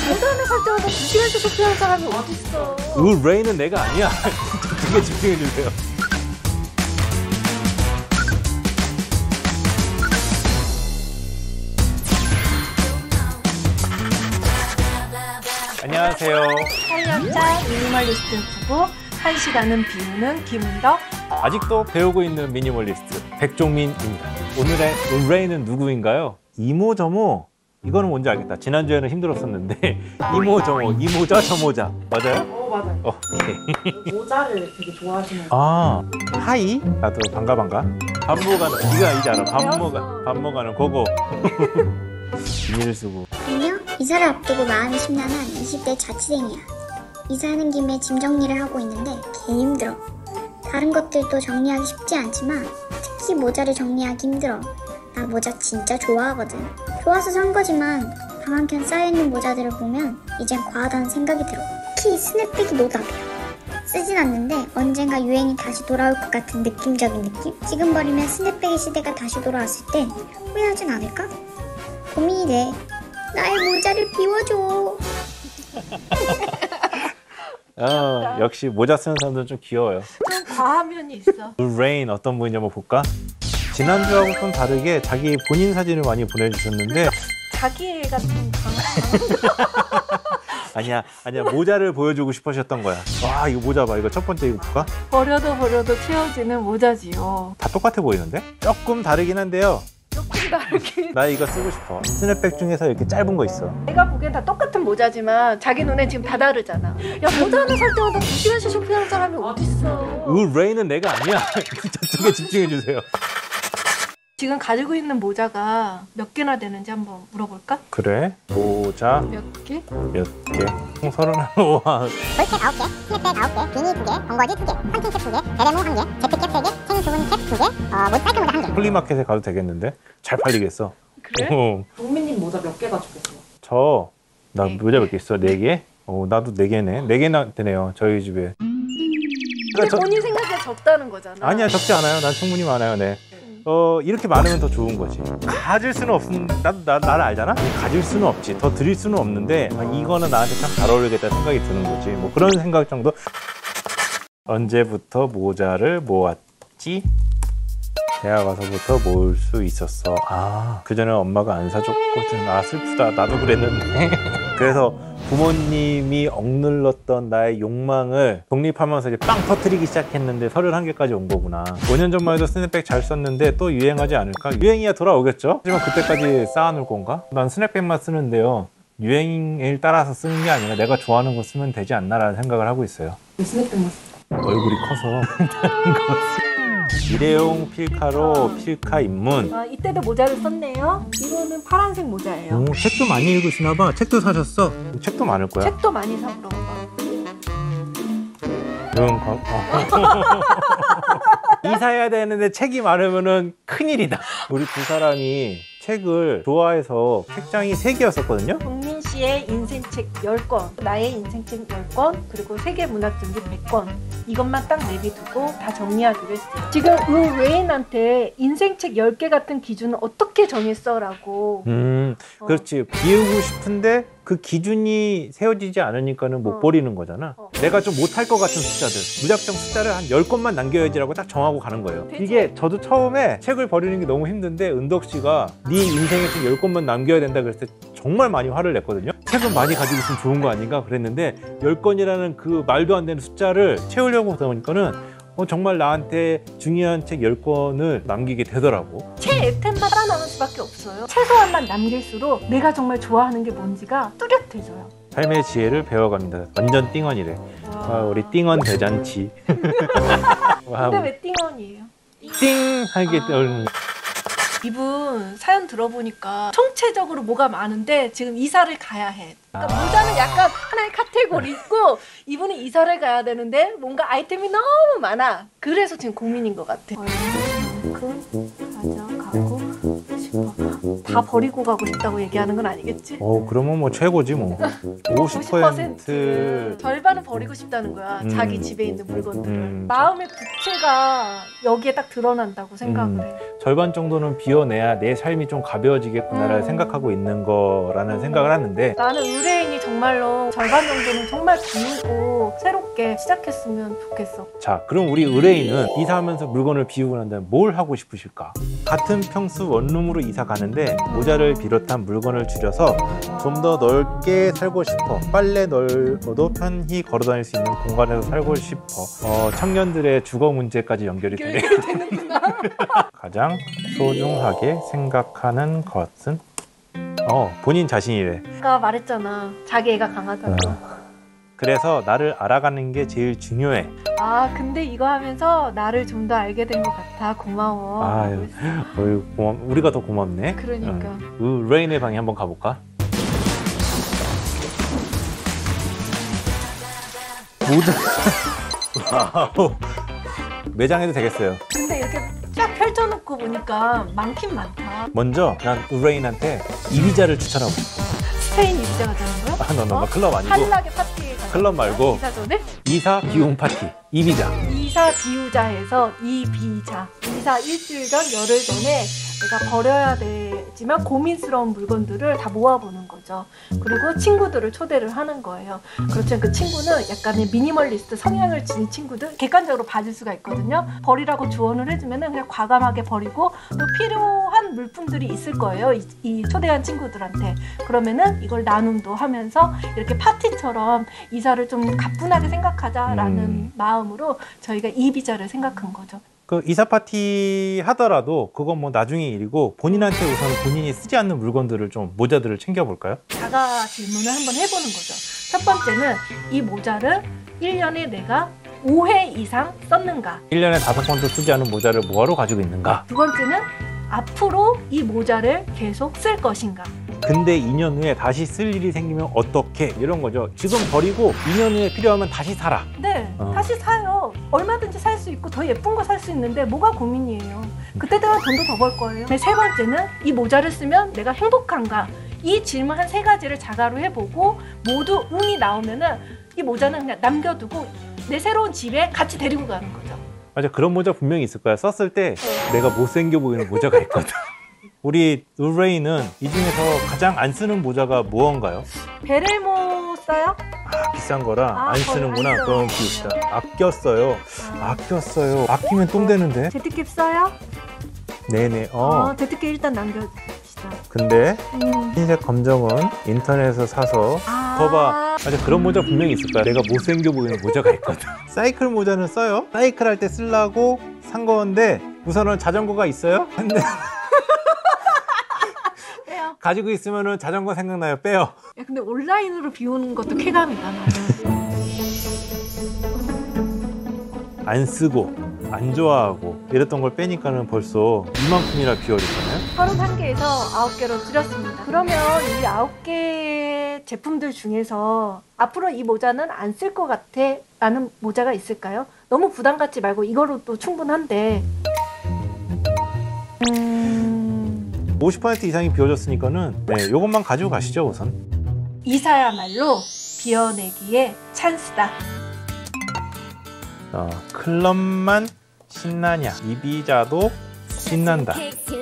모자를 살 때마다 2시간씩 쇼핑하는 사람이 어딨어. 의뢰인은 내가 아니야. 되게 집중해주세요. 안녕하세요. 살림자 미니멀리스트 부부 1시간은 비우는 김은덕. 아직도 배우고 있는 미니멀리스트 백종민입니다. 오늘의 의뢰인은 누구인가요? 이모저모. 이거는 뭔지 알겠다. 지난주에는 힘들었었는데 이모저모, 이모자, 저모자. 맞아요? 맞아요. 오케이. 모자를 되게 좋아하시는 아, 하이? 나도 반가. 밥 먹어가는, 네가 이제 알아. 밥 먹어가는 그거. 비닐을 쓰고. 안녕? 이사를 앞두고 마음이 심란한 20대 자취생이야. 이사하는 김에 짐 정리를 하고 있는데 개 힘들어. 다른 것들도 정리하기 쉽지 않지만 특히 모자를 정리하기 힘들어. 나 모자 진짜 좋아하거든. 좋아서 산 거지만 방 한켠 쌓여있는 모자들을 보면 이젠 과하다는 생각이 들어. 특히 스냅백이 노답이야. 쓰진 않는데 언젠가 유행이 다시 돌아올 것 같은 느낌적인 느낌? 지금 버리면 스냅백의 시대가 다시 돌아왔을 땐 후회하진 않을까? 고민이 돼. 나의 모자를 비워줘. 역시 모자 쓰는 사람들은 좀 귀여워요. 좀 과한 면이 있어. 레인 어떤 분인지 한번 볼까? 지난주하고 좀 다르게 자기 본인 사진을 많이 보내주셨는데 자기애가 좀 강한. 아니야 모자를 보여주고 싶으셨던 거야. 와, 이거 모자 봐. 이거 첫 번째 이거 볼까? 버려도 채워지는 모자지요. 다 똑같아 보이는데? 조금 다르긴 한데요. 조금 다르게. 나 이거 쓰고 싶어. 스냅백 중에서 이렇게 짧은 거 있어. 내가 보기엔 다 똑같은 모자지만 자기 눈에 지금 다 다르잖아. 야, 모자 하나 살 때마다 2시간씩 쇼핑하는 사람이 어딨어. 의뢰인은 내가 아니야. 저쪽에 집중해주세요. 지금 가지고 있는 모자가 몇 개나 되는지 한번 물어볼까? 그래? 모자 몇 개? 몇 개? 총 35. 볼캡 9개, 스냅백 9개, 비니 2개, 번거지 2개, 한통캡 2개, 베레모 1개, 제피캡 3개, 챙 좁은 캡 2개, 사이클 모자 1개. 플리마켓에 가도 되겠는데? 잘 팔리겠어. 그래? 동민님 모자 몇 개 가지고 계세요? 나 네 모자 몇 개 있어? 4개? 나도 4개네. 4개나 되네요. 저희 집에. 근데 본인 생각에 적다는 거잖아. 아니야, 적지 않아요. 난 충분히 많아요. 네. 이렇게 많으면 더 좋은 거지. 가질 수는 나를 알잖아? 가질 수는 없지. 더 드릴 수는 없는데, 이거는 나한테 참 잘 어울리겠다 생각이 드는 거지. 뭐 그런 생각 정도? 언제부터 모자를 모았지? 대학 와서부터 모을 수 있었어. 그전에 엄마가 안 사줬고, 슬프다. 나도 그랬는데. 그래서 부모님이 억눌렀던 나의 욕망을 독립하면서 이제 빵 터트리기 시작했는데 31개까지 온 거구나. 5년 전만 해도 스냅백 잘 썼는데 또 유행하지 않을까? 유행이야 돌아오겠죠? 하지만 그때까지 쌓아놓을 건가? 난 스냅백만 쓰는데요. 유행을 따라서 쓰는 게 아니라 내가 좋아하는 거 쓰면 되지 않나라는 생각을 하고 있어요. 스냅백만 쓰세요? 얼굴이 커서. 일회용 필카로 필카 입문. 이때도 모자를 썼네요. 이거는 파란색 모자예요. 책도 많이 읽으시나 봐. 책도 사셨어? 책도 많을 거야. 책도 많이 사 그런가 봐. 이사해야 되는데 책이 많으면은 큰일이다. 우리 두 사람이 책을 좋아해서 책장이 3개였었거든요. 동민 씨의 인생책 10권, 나의 인생책 10권, 그리고 세계 문학전집 100권. 이것만 딱 내비두고 다 정리하기로 했어요. 지금 의뢰인한테 인생책 10개 같은 기준은 어떻게 정했어? 라고. 그렇지. 비우고 싶은데 그 기준이 세워지지 않으니까는 못 버리는 거잖아. 내가 좀 못할 것 같은 숫자들. 무작정 숫자를 한 10권만 남겨야지라고 딱 정하고 가는 거예요. 되죠? 이게 저도 처음에 책을 버리는 게 너무 힘든데 은덕 씨가 네 인생에 책 10권만 남겨야 된다 그랬을 때 정말 많이 화를 냈거든요. 책은 많이 가지고 있으면 좋은 거 아닌가 그랬는데 10권이라는 그 말도 안 되는 숫자를 채우려고 하다 보니까는 정말 나한테 중요한 책 10권을 남기게 되더라고. 최애템만 살아남을 수밖에 없어요. 최소한만 남길수록 내가 정말 좋아하는 게 뭔지가 뚜렷해져요. 삶의 지혜를 배워갑니다. 완전 띵언이래. 우리 띵언 대잔치. 근데 왜 띵언이에요? 띵! 하게 떠오르는. 이분 사연 들어보니까 총체적으로 뭐가 많은데 지금 이사를 가야 해. 그러니까 모자는 약간 하나의 카테고리고 이분이 이사를 가야 되는데 뭔가 아이템이 너무 많아. 그래서 지금 고민인 것 같아. 얼마만큼 가져가고 싶어? 다 버리고 가고 싶다고 얘기하는 건 아니겠지? 그러면 뭐 최고지 뭐. 50% 절반은 버리고 싶다는 거야. 자기 집에 있는 물건들을. 마음의 부채가 여기에 딱 드러난다고 생각을 해. 절반 정도는 비워내야 내 삶이 좀 가벼워지겠구나를 생각하고 있는 거라는 생각을 하는데, 나는 의뢰인이 정말로 절반 정도는 정말 비우고 새롭게 시작했으면 좋겠어. 자, 그럼 우리 의뢰인은 이사하면서 물건을 비우고 난 다음에 뭘 하고 싶으실까? 같은 평수 원룸으로 이사 가는데 모자를 비롯한 물건을 줄여서 좀 더 넓게 살고 싶어. 빨래 널어도 편히 걸어 다닐 수 있는 공간에서 살고 싶어. 청년들의 주거 문제까지 연결이 되는구나. 가장 소중하게 생각하는 것은? 본인 자신이래. 아까 말했잖아. 자기 애가 강하다고. 그래서 나를 알아가는 게 제일 중요해. 근데 이거 하면서 나를 좀 더 알게 된 것 같아. 고마워. 아유, 우리가 더 고맙네. 그러니까. 레인의 방에 한번 가볼까? 모자. 매장해도 되겠어요. 근데 이렇게 쫙 펼쳐놓고 보니까 많긴 많다. 먼저 난 레인한테 이비자를 추천하고 싶어. 스페인 이비자 가자는 거야? 너 클럽 아니고. 한락의 파티에 가자는 클럽 말고. 이사 전에? 이사 비용 파티. 이비자. 이사 비우자에서 이비자. 이사 일주일 전, 열흘 전에 내가 버려야 되지만 고민스러운 물건들을 다 모아보는 거죠. 그리고 친구들을 초대를 하는 거예요. 그렇지만 그 친구는 약간의 미니멀리스트 성향을 지닌 친구들, 객관적으로 봐줄 수가 있거든요. 버리라고 조언을 해주면 그냥 과감하게 버리고, 또 필요한 물품들이 있을 거예요. 이 초대한 친구들한테. 그러면은 이걸 나눔도 하면서 이렇게 파티처럼 이사를 좀 가뿐하게 생각하자라는 마음으로 저희가 이비자를 생각한 거죠. 그 이사 파티 하더라도 그건 뭐 나중에 일이고, 본인한테 우선 본인이 쓰지 않는 물건들을 좀, 모자들을 챙겨볼까요? 자가 질문을 한번 해보는 거죠. 첫 번째는 이 모자를 1년에 내가 5회 이상 썼는가? 1년에 5번도 쓰지 않은 모자를 뭐하러 가지고 있는가? 두 번째는 앞으로 이 모자를 계속 쓸 것인가? 근데 2년 후에 다시 쓸 일이 생기면 어떻게? 이런 거죠. 지금 버리고 2년 후에 필요하면 다시 사라. 네, 다시 사요. 얼마든지 살 수 있고 더 예쁜 거 살 수 있는데 뭐가 고민이에요. 그때 되면 돈도 더 벌 거예요. 세 번째는 이 모자를 쓰면 내가 행복한가? 이 질문 한 3가지를 자가로 해보고 모두 응이 나오면은 이 모자는 그냥 남겨두고 내 새로운 집에 같이 데리고 가는 거죠. 맞아, 그런 모자 분명히 있을 거야. 썼을 때 내가 못생겨 보이는 모자가 있거든. 우리 의뢰인은 이 중에서 가장 안 쓰는 모자가 무언가요? 베레모 써요? 비싼 거라 안 쓰는구나. 안 써요. 그럼 비웁시다. 아꼈어요. 아꼈어요. 아끼면 똥 되는데. 제트캡 써요? 네네. 제트캡 일단 남겨주시다. 근데 흰색 검정은 인터넷에서 사서 거봐. 맞아, 그런 모자 분명히 있을 거야. 내가 못생겨 보이는 모자가 있거든. 사이클 모자는 써요? 사이클 할 때 쓰려고 산 건데 우선은 자전거가 있어요? 근데 빼요. 가지고 있으면은 자전거 생각나요. 빼요. 야, 근데 온라인으로 비우는 것도 쾌감이다. 나는. 안 쓰고 안 좋아하고 이랬던 걸 빼니까는 벌써 이만큼이나 비워졌잖아요. 31개에서 9개로 줄였습니다. 그러면 이 9개 제품들 중에서 앞으로 이 모자는 안 쓸 것 같아 라는 모자가 있을까요? 너무 부담 갖지 말고 이거로도 충분한데 50% 이상이 비워졌으니까는 요것만 가지고 가시죠. 우선 이사야말로 비워내기의 찬스다. 클럽만 신나냐, 이비자도 신난다.